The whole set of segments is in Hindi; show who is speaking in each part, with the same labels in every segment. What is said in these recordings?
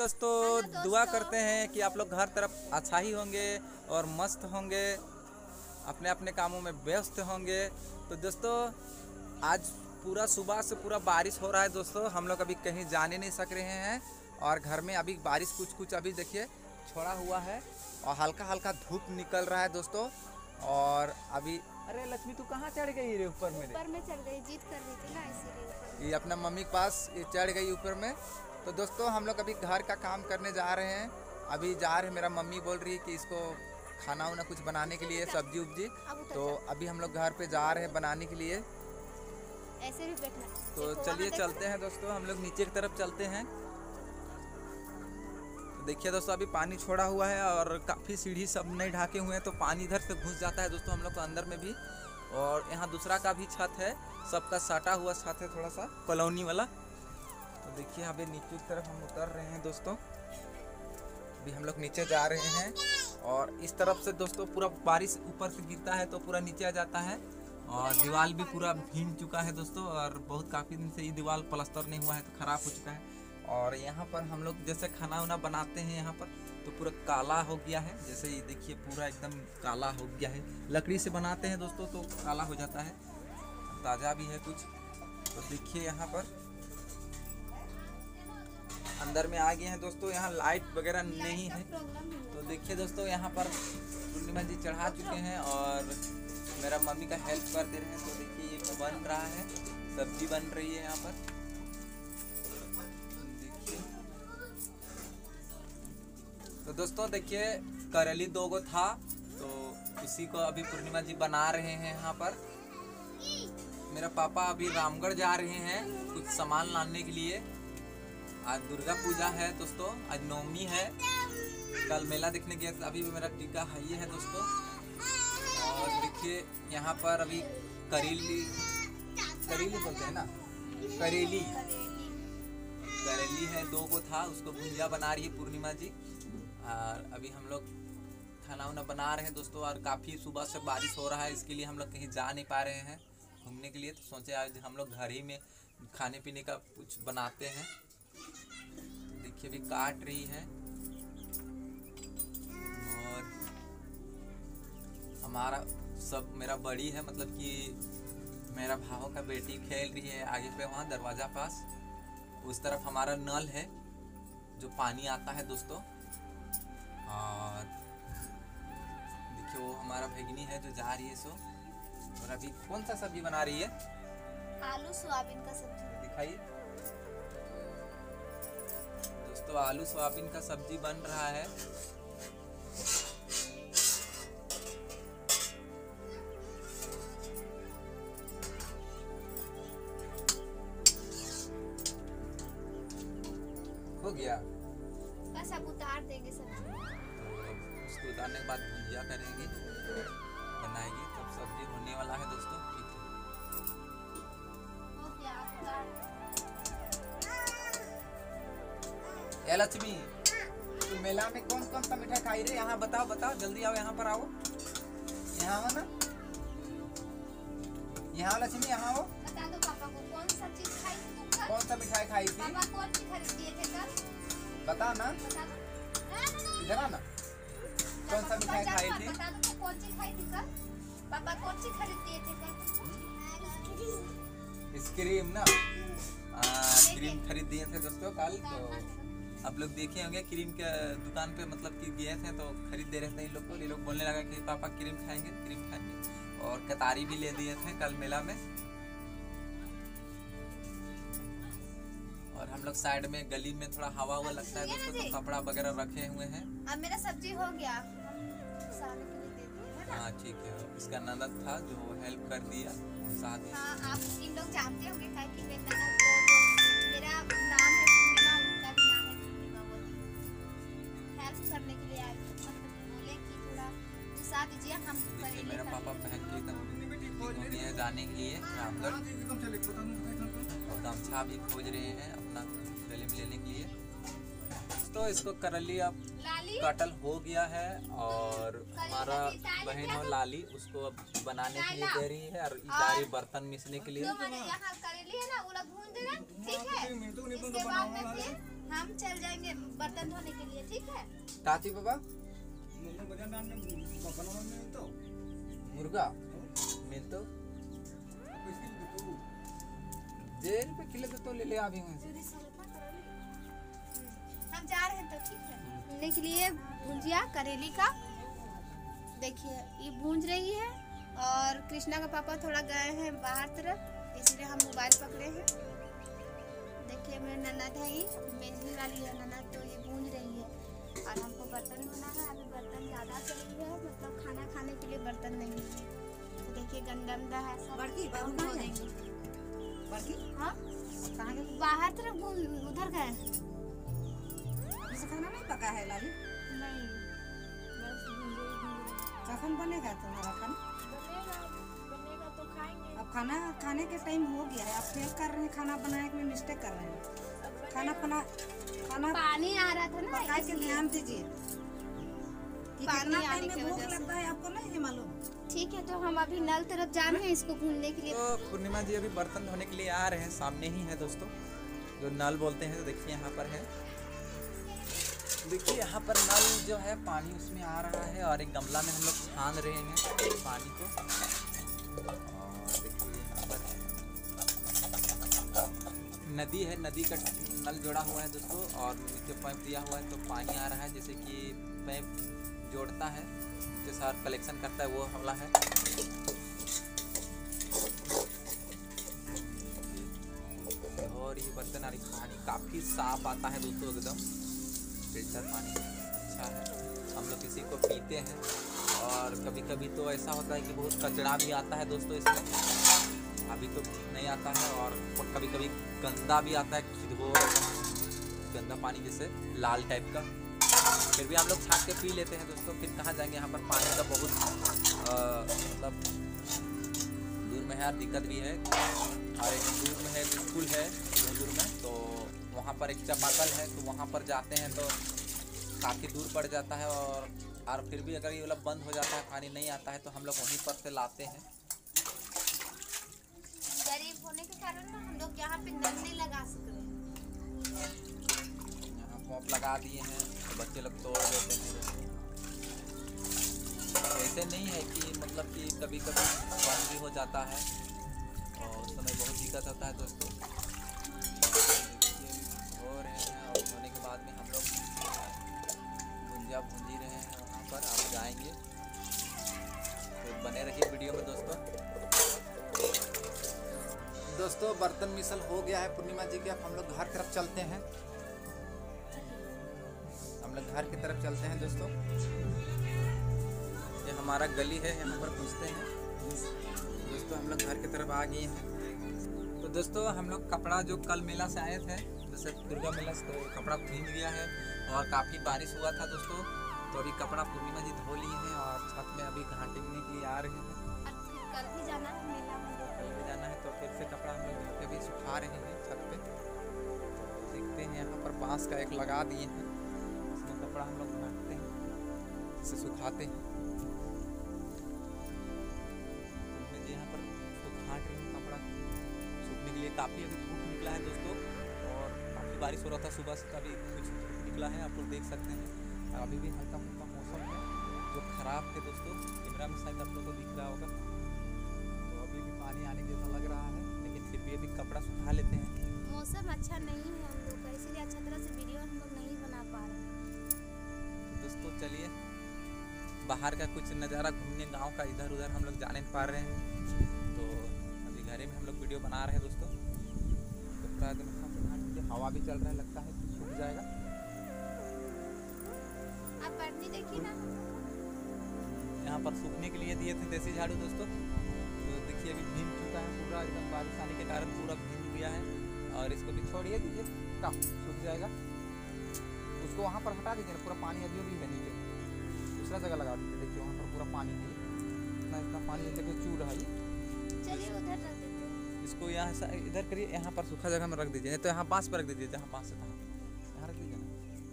Speaker 1: दोस्तों, दुआ करते हैं कि आप लोग हर तरफ अच्छा ही होंगे और मस्त होंगे, अपने अपने कामों में व्यस्त होंगे। तो दोस्तों, आज पूरा सुबह से पूरा बारिश हो रहा है दोस्तों। हम लोग अभी कहीं जाने नहीं सक रहे हैं और घर में अभी बारिश कुछ कुछ अभी देखिए छोड़ा हुआ है और हल्का हल्का धूप निकल रहा है दोस्तों। और अभी अरे लक्ष्मी, तू कहाँ चढ़ गई रे? ऊपर में
Speaker 2: ऊपर में चढ़ गई, जिद कर रही थी ना, इसीलिए
Speaker 1: ये अपना मम्मी के पास ये चढ़ गई ऊपर में। तो दोस्तों, हम लोग अभी घर का काम करने जा रहे हैं। अभी जा रहे हैं, मेरा मम्मी बोल रही है कि इसको खाना वाना कुछ बनाने के लिए, सब्जी उब्जी। तो अभी हम लोग घर पे जा रहे हैं बनाने के लिए।
Speaker 2: ऐसे भी बैठना।
Speaker 1: तो चलिए चलते हैं दोस्तों, हम लोग नीचे की तरफ चलते हैं। तो देखिए दोस्तों, अभी पानी छोड़ा हुआ है और काफ़ी सीढ़ी सब नहीं ढाके हुए हैं, तो पानी इधर से घुस जाता है दोस्तों हम लोग को अंदर में भी। और यहाँ दूसरा का भी छत है, सबका सटा हुआ छत है थोड़ा सा कॉलोनी वाला। तो देखिए अभी नीचे की तरफ हम उतर रहे हैं दोस्तों। अभी हम लोग नीचे जा रहे हैं और इस तरफ से दोस्तों पूरा बारिश ऊपर से गिरता है तो पूरा नीचे आ जाता है। और दीवार भी पूरा भीग चुका है दोस्तों, और बहुत काफ़ी दिन से ये दीवार प्लास्टर नहीं हुआ है तो ख़राब हो चुका है। और यहाँ पर हम लोग जैसे खाना वाना बनाते हैं यहाँ पर, तो पूरा काला हो गया है। जैसे ये देखिए पूरा एकदम काला हो गया है। लकड़ी से बनाते हैं दोस्तों तो काला हो जाता है, ताज़ा भी है कुछ। तो देखिए यहाँ पर अंदर में आ गए हैं दोस्तों। यहाँ लाइट वगैरह नहीं है। तो देखिए दोस्तों, यहाँ पर पूर्णिमा जी चढ़ा चुके हैं और मेरा मम्मी का हेल्प कर दे रहे हैं। तो देखिए ये बन रहा है, सब्जी बन रही है यहाँ पर। तो दोस्तों देखिए, करेली 2 गो था तो उसी को अभी पूर्णिमा जी बना रहे हैं यहाँ पर। मेरा पापा अभी रामगढ़ जा रहे हैं कुछ सामान लाने के लिए। आज दुर्गा पूजा है दोस्तों, आज नवमी है। कल मेला देखने गए थे, अभी भी मेरा टीका है ये है दोस्तों। और देखिए यहाँ पर अभी करेली बोलते हैं ना, करेली है 2 गो था, उसको भुजिया बना रही है पूर्णिमा जी। और अभी हम लोग खाना वाना बना रहे हैं दोस्तों। और काफ़ी सुबह से बारिश हो रहा है, इसके लिए हम लोग कहीं जा नहीं पा रहे हैं घूमने के लिए। तो सोचे आज हम लोग घर ही में खाने पीने का कुछ बनाते हैं। देखिए अभी काट रही है और हमारा सब मेरा बड़ी है, मतलब कि मेरा भाव का बेटी खेल रही है आगे पे वहाँ दरवाज़ा पास। उस तरफ हमारा नल है जो पानी आता है दोस्तों। और देखिए वो हमारा भगिनी है जो जा रही है सो। और अभी कौन सा सब्जी बना रही है?
Speaker 2: आलू सोयाबीन का सब्जी
Speaker 1: दिखाइए दोस्तों, आलू सोयाबीन का सब्जी बन रहा है। हो गया
Speaker 2: बस, अब उतार देंगे सब्जी।
Speaker 1: तो उसको उतारने के बाद भुजिया करेंगे, बनाएगी, तब सब्जी होने वाला है दोस्तों। ए लक्ष्मी, तो मेला में कौन कौन सा मिठाई खाई रे? यहाँ बताओ बताओ, जल्दी आओ, यहाँ पर आओ, यहाँ आओ ना, यहाँ लक्ष्मी, यहाँ आओ।
Speaker 2: बता दो पापा को कौन सा चीज खाई थी तुम कल?
Speaker 1: कौन सा मिठाई खाई थी?
Speaker 2: पापा कौन सी खरीद दिए थे कल?
Speaker 1: बता ना,
Speaker 2: बता दो।
Speaker 1: इधर आना, कौन सा मिठाई खाई थी?
Speaker 2: बता दो तो कौन सी खाई थी कल? पापा कौन सी खरीद दिए थे कल?
Speaker 1: आइसक्रीम ना, क्रीम खरीद दिए थे दोस्तों कल। तो आप लोग देखे होंगे क्रीम के दुकान पे, मतलब कि गए थे तो खरीद दे रहे थे इन लोग को। ये लोग बोलने लगा कि पापा क्रीम खाएंगे, क्रीम खाएंगे। और कतारी भी ले दिए थे कल मेला में। और हम लोग साइड में गली में थोड़ा हवा हुआ लगता है दोस्तों, तो कपड़ा वगैरह रखे हुए हैं।
Speaker 2: अब मेरा सब्जी हो गया, सारे के लिए दे दिए है ना?
Speaker 1: हाँ ठीक है, इसका ननद था जो हेल्प कर दिया साथ ही।
Speaker 2: हाँ, आप इन लोग जानते होंगे क्या कि मेरे ननद को, जो मेरा नाम है पूर्णिमा, उनका भी नाम है पूर्णिमा। वो हेल्प करने के लिए आए, बोले कि थोड़ा साथ दीजिए, हम
Speaker 1: देखिए मेरा पापा पहन के एकदम हो गए हैं जाने के लिए रामगढ़। और गमछा भी खोज रहे हैं अपना गले में लेने के लिए। तो इसको करेली अब कटल हो गया है और हमारा बहन हो लाली उसको अब बनाने के लिए दे रही है। और सारे बर्तन मिसने के लिए
Speaker 2: जो मैंने यहाँ करेली है ना, वो लोग भून देना, ठीक है? इसके बाद में फिर हम चल जाएंगे बर्तन धोने के लिए, ठीक है?
Speaker 1: टाची बाबा मुर्गा मिल तो जेल पे किले तो ले ले अभी वहाँ से।
Speaker 2: हम जा रहे हैं तो ठीक है। भूनने के लिए भुंजिया करेली का, देखिए ये भूंज रही है। और कृष्णा का पापा थोड़ा गए हैं बाहर तरफ, इसलिए हम मोबाइल पकड़े हैं। देखिए मेरी ननद है, ये मेजनी वाली है ननद, तो ये भूंज रही है। और हमको बर्तन धोना है, अभी बर्तन ज़्यादा चली है, मतलब खाना खाने के लिए बर्तन नहीं है। तो देखिए गंदा है सब,
Speaker 3: बड़की
Speaker 2: हम धो देंगे।
Speaker 3: बड़की
Speaker 2: हाँ
Speaker 3: कहाँ गई?
Speaker 2: बाहर तरफ उधर गए।
Speaker 3: इसे खाना नहीं पका है लाली?
Speaker 2: नहीं, बस भुंजे
Speaker 3: कখন बनेगा तुम्हारा खाना?
Speaker 2: बनेगा तो खाएंगे।
Speaker 3: अब खाना खाने के टाइम हो गया है, आप फेल कर रहे हैं, खाना बनाने में मिस्टेक कर रहे हैं। खाना
Speaker 2: पानी आ रहा था ना,
Speaker 3: पकाए के ध्यान दीजिए कि
Speaker 2: पानी
Speaker 3: कितना
Speaker 2: आने
Speaker 3: टाइम
Speaker 2: की
Speaker 3: में भूख
Speaker 2: वजह से।
Speaker 3: लगता है आपको नहीं है मालूम?
Speaker 2: ठीक है, तो हम अभी नल तरफ जा रहे हैं इसको भूनने के लिए।
Speaker 1: तो पूर्णिमा जी अभी बर्तन धोने के लिए आ रहे हैं, सामने ही है दोस्तों जो नल बोलते हैं। तो देखिए यहाँ पर है, देखिए यहाँ पर नल जो है पानी उसमें आ रहा है और एक गमला में हम लोग छान रहे हैं पानी को। और देखिए यहाँ पर नदी है, नदी का नल जोड़ा हुआ है दोस्तों और नीचे पाइप दिया हुआ है, तो पानी आ रहा है। जैसे कि पाइप जोड़ता है नीचे सार कलेक्शन करता है, वो वाला है। और ये बर्तन और पानी काफ़ी साफ आता है दोस्तों, एकदम फिल्टर पानी अच्छा है। हम लोग इसी को पीते हैं। और कभी कभी तो ऐसा होता है कि बहुत कचरा भी आता है दोस्तों इसमें, अभी तो नहीं आता है। और कभी कभी गंदा भी आता है, वो गंदा पानी जैसे लाल टाइप का, फिर भी हम लोग छाट के पी लेते हैं दोस्तों। फिर कहाँ जाएंगे, यहाँ पर पानी का बहुत मतलब दूर में है और दिक्कत भी है। और एक दूर में है, बिल्कुल है दूर में, तो वहाँ पर एक चापाकल है, तो वहाँ पर जाते हैं तो काफ़ी दूर पड़ जाता है। और फिर भी अगर ये वाला बंद हो जाता है, पानी नहीं आता है, तो हम लोग वहीं पर से लाते हैं।
Speaker 2: गरीब होने के कारण ना हम लोग यहाँ पे नल नहीं लगा सक रहे।
Speaker 1: यहाँ पंप लगा दिए हैं तो बच्चे लोग तोड़ देते हैं। ऐसे नहीं है कि मतलब कि कभी कभी बंद भी हो जाता है और उस समय बहुत दिक्कत होता है दोस्तों। हो रहे हैं और होने के बाद में हम लोग भुंजिया भूंजी रहे हैं, वहाँ पर आप जाएंगे तो बने रहिए वीडियो में दोस्तों। बर्तन मिसल हो गया है पूर्णिमा जी के, अब हम लोग घर की तरफ चलते हैं। हम लोग घर की तरफ चलते हैं दोस्तों। ये हमारा गली है, यहाँ पर पूछते हैं दोस्तों। हम लोग घर की तरफ आ गए हैं। तो दोस्तों हम लोग कपड़ा जो कल मेला से आए थे, जैसे दुर्गा मेला से, तो कपड़ा भीग गया है और काफ़ी बारिश हुआ था दोस्तों। तो अभी कपड़ा पूर्णिमा जी धो लिए हैं और छत में अभी घाटने के लिए आ रहे हैं।
Speaker 2: कल भी जाना है मेला में,
Speaker 1: कल भी जाना है, तो फिर से कपड़ा हम लोग धो के भी सुखा रहे हैं छत पे। तो देखते हैं, यहाँ पर बांस का एक लगा दिए हैं, इसमें कपड़ा हम लोग घाटते हैं, इसे सुखाते हैं। जी यहाँ पर तो घाट रहे हैं कपड़ा सूखने के लिए। काफ़ी अभी धूप निकला है दोस्तों और काफ़ी बारिश हो रहा था सुबह से, अभी कुछ धूप निकला है, आप लोग देख सकते हैं। अभी भी हल्का फुल्का मौसम है जो ख़राब थे दोस्तों, कैमरा में शायद आप लोग को दिख रहा होगा। तो अभी भी पानी आने जैसा लग रहा है, लेकिन फिर भी अभी कपड़ा सुखा लेते हैं।
Speaker 2: मौसम अच्छा नहीं है हम लोग का, इसीलिए अच्छा तरह से वीडियो हम लोग नहीं बना पा रहे हैं।
Speaker 1: तो दोस्तों चलिए बाहर का कुछ नज़ारा घूमने, गांव का इधर उधर हम लोग जाने नहीं पा रहे हैं। तो अभी घरे में हम लोग वीडियो बना रहे हैं दोस्तों। तो पूरा एकदम हवा भी चल रहा है, लगता है सूख जाएगा।
Speaker 2: आप पढ़नी देखिए ना,
Speaker 1: यहाँ पर सूखने के लिए दिए थे देसी झाड़ू दोस्तों। तो देखिए अभी भीग चुका है पूरा, एकदम बारिश आने के कारण पूरा भीग गया है। और इसको भी छोड़िए दीजिए, कम सूख जाएगा। उसको वहाँ पर हटा दीजिए, पूरा पानी अभी भी है नीचे, दूसरा जगह लगा दीजिए। देखिए वहाँ पर पूरा पानी है, इतना पानी लेके चू रहा है।
Speaker 2: चलिए उधर रख देते हैं।
Speaker 1: इसको यहाँ से इधर करिए, यहाँ पर सूखा जगह में रख दीजिए, नहीं तो यहाँ बांस पर रख दीजिए, जहाँ बांस है यहाँ रख दीजिए ना,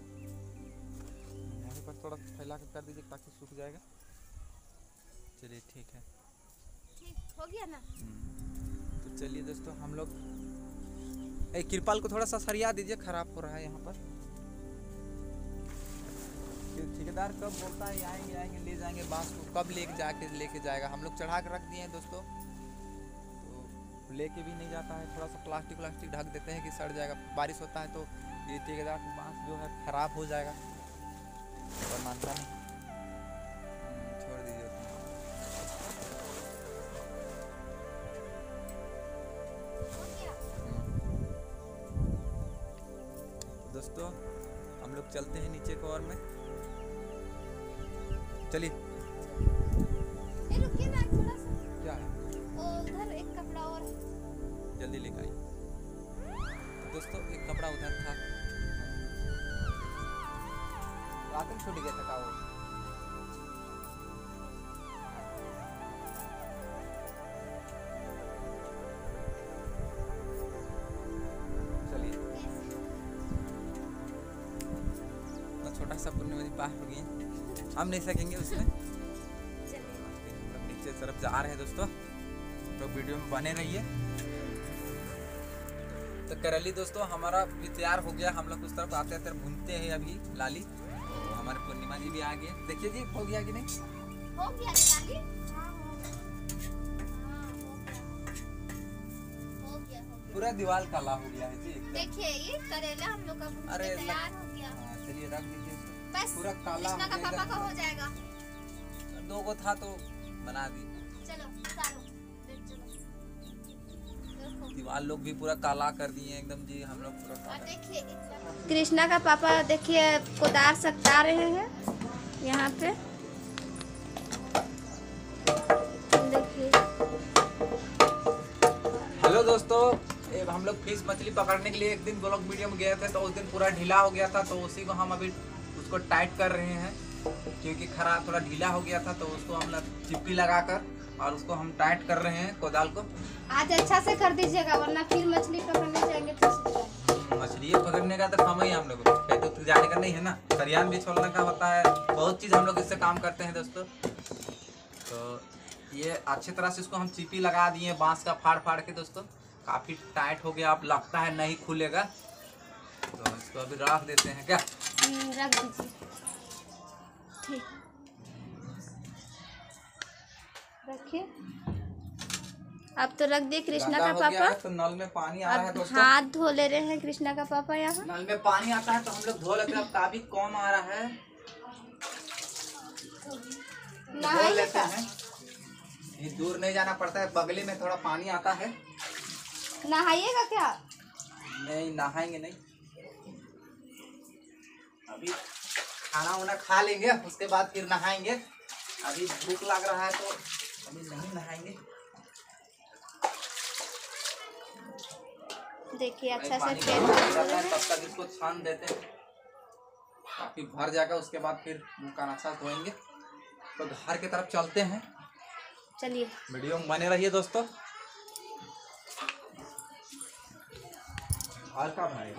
Speaker 1: यहाँ पर थोड़ा फैला कर दीजिए ताकि सूख जाएगा। चलिए ठीक है,
Speaker 2: ठीक हो गया ना।
Speaker 1: तो चलिए दोस्तों हम लोग एक तिरपाल को थोड़ा सा सरिया दीजिए, खराब हो रहा है यहाँ पर। ठेकेदार कब बोलता है आएंगे आएंगे ले जाएंगे, बांस को कब लेके जाएगा। हम लोग चढ़ा के रख दिए हैं दोस्तों, तो लेके भी नहीं जाता है। थोड़ा सा प्लास्टिक ढक देते हैं कि सड़ जाएगा, बारिश होता है तो ये ठेकेदार का बांस जो है खराब हो जाएगा, और मानता नहीं। छोड़ दीजिए दोस्तों, हम लोग चलते हैं नीचे को और में। चलिए
Speaker 2: रुकिए ना थोड़ा सा,
Speaker 1: क्या है
Speaker 2: उधर एक कपड़ा और है।
Speaker 1: जल्दी लेकर आइए। तो दोस्तों एक कपड़ा उधर था, रात में छूट गया था वो। चलिए इतना छोटा सा पूर्णिमा पार हो गई, हम नहीं सकेंगे उसमें। हम लोग नीचे तरफ जा रहे हैं दोस्तों, तो वीडियो में बने रहिए। तो करली दोस्तों हमारा भी तैयार हो गया, हम लोग उस तरफ आते आते भूनते हैं अभी लाली। तो हमारे पूर्णिमा जी भी आ गए, देखिए जी हो गया कि नहीं।
Speaker 2: हो गया लाली, हो गया
Speaker 1: पूरा दीवार काला हो गया है जी।
Speaker 2: देखिए ये करेला हम लोग का भून
Speaker 1: अरे
Speaker 2: के तैयार हो गया।
Speaker 1: हाँ, चलिए रख दीजिए इसको।
Speaker 2: बस
Speaker 1: पूरा काला
Speaker 2: कृष्णा का
Speaker 1: हो गया
Speaker 2: पापा
Speaker 1: इधर।
Speaker 2: का हो जाएगा।
Speaker 1: दो को था तो बना दी।
Speaker 2: चलो उतारो, चलो देखो।
Speaker 1: दीवार लोग भी पूरा काला कर दिए एकदम जी, हम लोग पूरा
Speaker 2: और
Speaker 1: काला।
Speaker 2: देखिए कृष्णा का पापा देखिए कोदार सकता रहे हैं यहाँ पे, देखिए।
Speaker 1: हेलो दोस्तों, हम लोग फिश मछली पकड़ने के लिए एक दिन ब्लॉग वीडियो में गए थे, तो उस दिन पूरा ढीला हो गया था, तो उसी को हम अभी उसको टाइट कर रहे हैं, क्योंकि खराब थोड़ा ढीला हो गया था। तो उसको हम चिप्पी लगाकर और उसको हम टाइट कर रहे हैं कोदाल को।
Speaker 2: आज अच्छा से कर दीजिएगा, वरना फिर मछली पकड़ने जाएंगे तो
Speaker 1: मछली पकड़ने का तो काम ही हम लोग खेत उत जाने का नहीं है ना, सरियान भी छोड़ने का होता है, बहुत चीज़ हम लोग इससे काम करते हैं दोस्तों। तो ये अच्छी तरह से इसको हम चिप्पी लगा दिए बांस का फाड़ के दोस्तों, काफ़ी टाइट हो गया, अब लगता है नहीं खुलेगा, तो इसको अभी रख देते हैं। क्या
Speaker 2: रख दीजिए, ठीक रखिए। अब तो रख दिए कृष्णा का पापा।
Speaker 1: तो नल में पानी आ रहा है दोस्तों,
Speaker 2: हाथ धो ले रहे हैं कृष्णा का पापा यहाँ।
Speaker 1: नल में पानी आता है तो हम लोग धो लेते हैं, अब काफी कम आ रहा है, धो लेते हैं। ये दूर नहीं जाना पड़ता है, बगले में थोड़ा पानी आता है।
Speaker 2: नहाइएगा क्या?
Speaker 1: नहीं नहाएंगे नहीं, अभी खाना वाना खा लेंगे, उसके बाद फिर नहाएंगे। अभी भूख लग रहा है तो अभी नहीं नहाएंगे।
Speaker 2: देखिए अच्छा से
Speaker 1: पानी
Speaker 2: पेट
Speaker 1: गर्म हो जाता है, तब तक इसको छान देते हैं, काफी भर जाएगा, उसके बाद फिर मुँह कान अच्छा धोएंगे। तो घर की तरफ चलते हैं,
Speaker 2: चलिए
Speaker 1: वीडियो में बने रहिए दोस्तों। और का भाई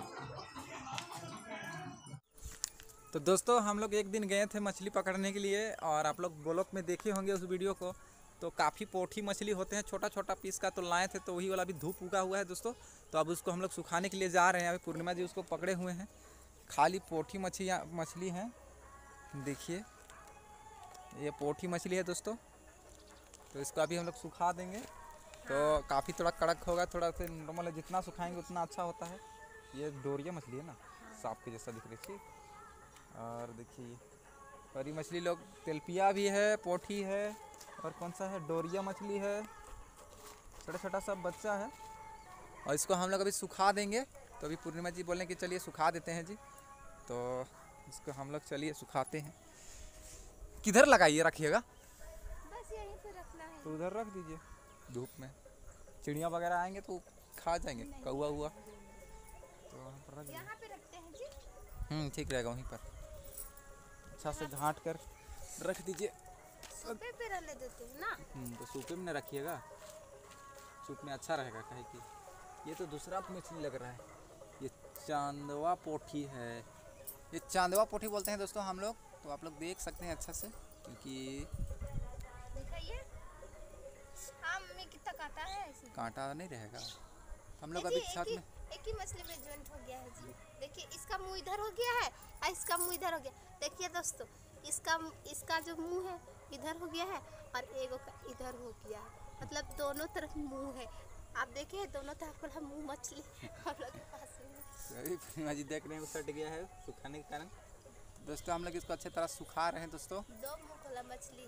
Speaker 1: तो दोस्तों हम लोग एक दिन गए थे मछली पकड़ने के लिए, और आप लोग ब्लॉग में देखे होंगे उस वीडियो को। तो काफ़ी पोठी मछली होते हैं, छोटा छोटा पीस का, तो लाए थे, तो वही वाला भी धूप उगा हुआ है दोस्तों। तो अब उसको हम लोग सुखाने के लिए जा रहे हैं। अभी पूर्णिमा जी उसको पकड़े हुए हैं, खाली पोठी मछली हैं, देखिए ये पोठी मछली है दोस्तों। तो इसको अभी हम लोग सुखा देंगे, तो काफ़ी थोड़ा कड़क होगा, थोड़ा सा नॉर्मल है, जितना सुखाएंगे उतना अच्छा होता है। ये डोरिया मछली है ना, सांप के जैसा दिख रही थी। और देखिए परी मछली लोग, तेलपिया भी है, पोठी है, और कौन सा है, डोरिया मछली है, छोटा छोटा सा बच्चा है। और इसको हम लोग अभी सुखा देंगे। तो अभी पूर्णिमा जी बोलें कि चलिए सुखा देते हैं जी, तो इसको हम लोग चलिए सुखाते हैं। किधर लगाइए, रखिएगा
Speaker 2: बस यहीं पे रखना है।
Speaker 1: तो उधर रख दीजिए धूप में, चिड़िया वगैरह आएंगे तो खा जाएंगे, कौआ हुआ तो वहाँ पर रख दीजिए।
Speaker 2: यहाँ पे रखते हैं जी।
Speaker 1: ठीक रहेगा, वहीं पर अच्छा से घाट कर रख दीजिए।
Speaker 2: सूपे पे रहने देते हैं ना।
Speaker 1: तो सूपे में न रखिएगा, सूप में अच्छा रहेगा, कहे कि ये तो दूसरा मछली लग रहा है, ये चांदवा पोठी है, ये चांदवा पोठी बोलते हैं दोस्तों हम लोग। तो आप लोग देख सकते हैं अच्छा से, क्योंकि
Speaker 2: दिखाइए। हाँ मम्मी कितना काटा है ऐसे।
Speaker 1: कांटा नहीं रहेगा। हम लोग अभी छत में
Speaker 2: एक ही मछली में जॉइंट हो गया है जी। देखिए इसका मुंह इधर हो गया है और इसका मुंह इधर हो गया। देखिए दोस्तों, इसका जो मुंह है इधर हो गया है और एगो का इधर हो गया है, मतलब दोनों तरफ मुंह है। आप देखिए दोनों तरफ का मुंह मछली हम लोग के पास में।
Speaker 1: अभी पूर्णिमा जी देख रहे हैं सट गया है सुखाने के कारण। दोस्तों हम लोग इसको अच्छी तरह सुखा रहे हैं दोस्तों।
Speaker 2: दो मुंह वाला मछली।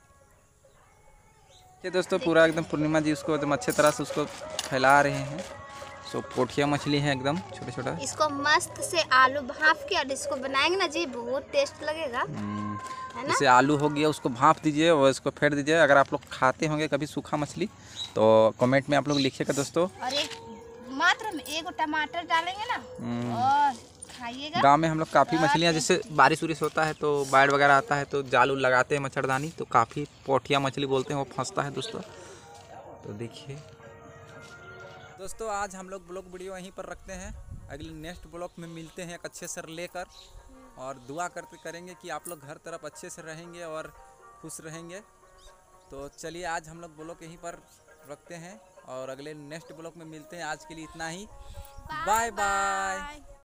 Speaker 1: ये दोस्तों पूरा एकदम पूर्णिमा जी उसको एकदम अच्छे तरह से उसको फैला रहे हैं। सो पोठिया मछली है एकदम छोटा छोटा।
Speaker 2: इसको मस्त से आलू भाप के और इसको बनाएंगे ना जी, बहुत टेस्ट लगेगा, है ना।
Speaker 1: जैसे आलू हो गया उसको भाप दीजिए और इसको फेंट दीजिए। अगर आप लोग खाते होंगे कभी सूखा मछली तो कमेंट में आप लोग लिखिएगा दोस्तों।
Speaker 2: और एक मात्र में एगो टमाटर डालेंगे ना और खाइएगा।
Speaker 1: गांव में हम लोग काफ़ी मछलियाँ, जैसे बारिश उरिश होता है तो बाढ़ वगैरह आता है तो जाल उल लगाते हैं मच्छरदानी, तो काफ़ी पोठिया मछली बोलते हैं वो फंसता है दोस्तों। तो देखिए दोस्तों आज हम लोग ब्लॉग वीडियो यहीं पर रखते हैं। अगले नेक्स्ट ब्लॉग में मिलते हैं एक अच्छे से लेकर, और दुआ करेंगे कि आप लोग हर तरफ अच्छे से रहेंगे और खुश रहेंगे। तो चलिए आज हम लोग ब्लॉग यहीं पर रखते हैं और अगले नेक्स्ट ब्लॉग में मिलते हैं। आज के लिए इतना ही, बाय बाय।